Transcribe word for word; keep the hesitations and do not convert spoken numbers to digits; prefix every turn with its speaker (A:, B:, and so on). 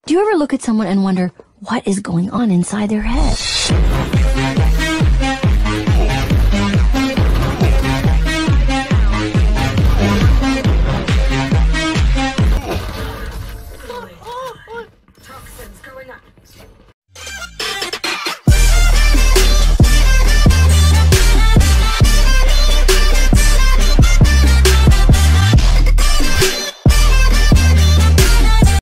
A: Do you ever look at someone and wonder what is going on inside their head?